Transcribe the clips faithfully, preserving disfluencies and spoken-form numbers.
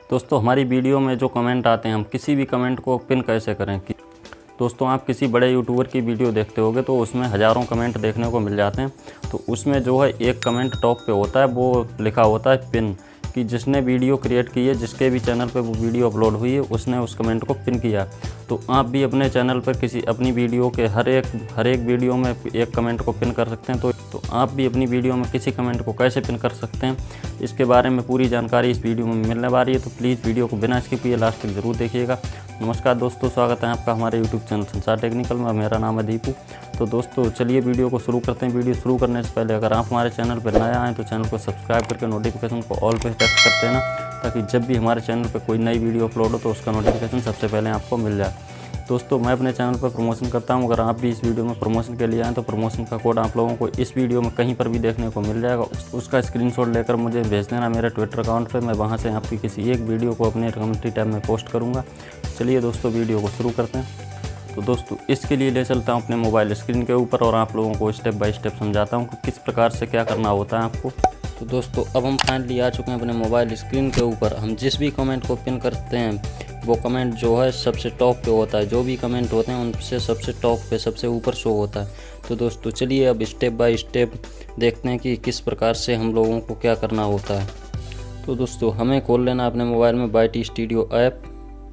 दोस्तों हमारी वीडियो में जो कमेंट आते हैं, हम किसी भी कमेंट को पिन कैसे करें कि दोस्तों आप किसी बड़े यूट्यूबर की वीडियो देखते होगे तो उसमें हज़ारों कमेंट देखने को मिल जाते हैं। तो उसमें जो है एक कमेंट टॉप पे होता है, वो लिखा होता है पिन, कि जिसने वीडियो क्रिएट की है, जिसके भी चैनल पे वो वीडियो अपलोड हुई है, उसने उस कमेंट को पिन किया। तो आप भी अपने चैनल पर किसी अपनी वीडियो के हर एक हर एक वीडियो में एक कमेंट को पिन कर सकते हैं। तो तो आप भी अपनी वीडियो में किसी कमेंट को कैसे पिन कर सकते हैं, इसके बारे में पूरी जानकारी इस वीडियो में मिलने वाली है। तो प्लीज़ वीडियो को बिना स्किप किए लास्ट तक ज़रूर देखिएगा। नमस्कार दोस्तों, स्वागत है आपका हमारे यूट्यूब चैनल संसार टेक्निकल में। मेरा नाम है दीपू। तो दोस्तों चलिए वीडियो को शुरू करते हैं। वीडियो शुरू करने से पहले अगर आप हमारे चैनल पर नए आएँ तो चैनल को सब्सक्राइब करके नोटिफिकेशन को ऑल पे टच करते हैं ना, ताकि जब भी हमारे चैनल पर कोई नई वीडियो अपलोड हो तो उसका नोटिफिकेशन सबसे पहले आपको मिल जाए। दोस्तों मैं अपने चैनल पर प्रमोशन करता हूं, अगर आप भी इस वीडियो में प्रमोशन के लिए आएँ तो प्रमोशन का कोड आप लोगों को इस वीडियो में कहीं पर भी देखने को मिल जाएगा। उस, उसका स्क्रीनशॉट लेकर मुझे भेज देना मेरे ट्विटर अकाउंट पे। मैं वहां से आपकी किसी एक वीडियो को अपने कम्युनिटी टैब में पोस्ट करूँगा। चलिए दोस्तों वीडियो को शुरू करते हैं। तो दोस्तों इसके लिए ले चलता हूँ अपने मोबाइल स्क्रीन के ऊपर और आप लोगों को स्टेप बाय स्टेप समझाता हूँ कि किस प्रकार से क्या करना होता है आपको। तो दोस्तों अब हम फाइनली आ चुके हैं अपने मोबाइल स्क्रीन के ऊपर। हम जिस भी कमेंट को पिन करते हैं वो कमेंट जो है सबसे टॉप पे होता है। जो भी कमेंट होते हैं उनसे सबसे टॉप पे सबसे ऊपर शो होता है। तो दोस्तों चलिए अब स्टेप बाय स्टेप देखते हैं कि किस प्रकार से हम लोगों को क्या करना होता है। तो दोस्तों हमें खोल लेना अपने मोबाइल में बाईटी स्टूडियो ऐप,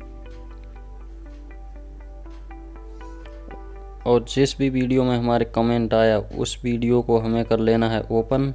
और जिस भी वीडियो में हमारे कमेंट आया उस वीडियो को हमें कर लेना है ओपन।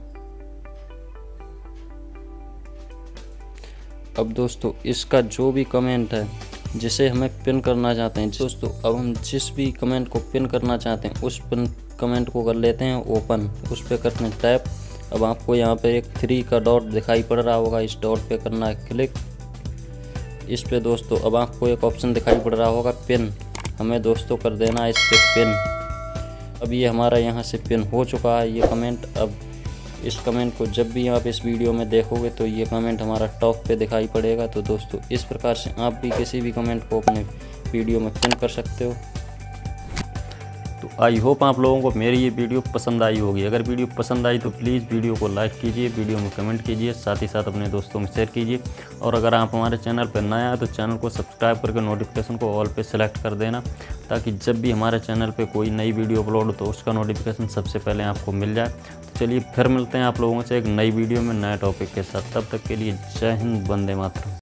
अब दोस्तों इसका जो भी कमेंट है जिसे हमें पिन करना चाहते हैं, दोस्तों अब हम जिस भी कमेंट को पिन करना चाहते हैं उस पिन कमेंट को कर लेते हैं ओपन। उस पर करते हैं टैप। अब आपको यहाँ पे एक थ्री का डॉट दिखाई पड़ रहा होगा, इस डॉट पे करना है क्लिक। इस पे दोस्तों अब आपको एक ऑप्शन दिखाई पड़ रहा होगा पिन, हमें दोस्तों कर देना है इस पे पिन। अब ये हमारा यहाँ से पिन हो चुका है ये कमेंट। अब इस कमेंट को जब भी आप इस वीडियो में देखोगे तो ये कमेंट हमारा टॉप पे दिखाई पड़ेगा। तो दोस्तों इस प्रकार से आप भी किसी भी कमेंट को अपने वीडियो में पिन कर सकते हो। तो आई होप आप लोगों को मेरी ये वीडियो पसंद आई होगी। अगर वीडियो पसंद आई तो प्लीज़ वीडियो को लाइक कीजिए, वीडियो में कमेंट कीजिए, साथ ही साथ अपने दोस्तों में शेयर कीजिए। और अगर आप हमारे चैनल पर नए आए तो चैनल को सब्सक्राइब करके नोटिफिकेशन को ऑल पे सेलेक्ट कर देना, ताकि जब भी हमारे चैनल पे कोई नई वीडियो अपलोड हो तो उसका नोटिफिकेशन सबसे पहले आपको मिल जाए। तो चलिए फिर मिलते हैं आप लोगों से एक नई वीडियो में नए टॉपिक के साथ। तब तक के लिए जय हिंद, वंदे मातरम।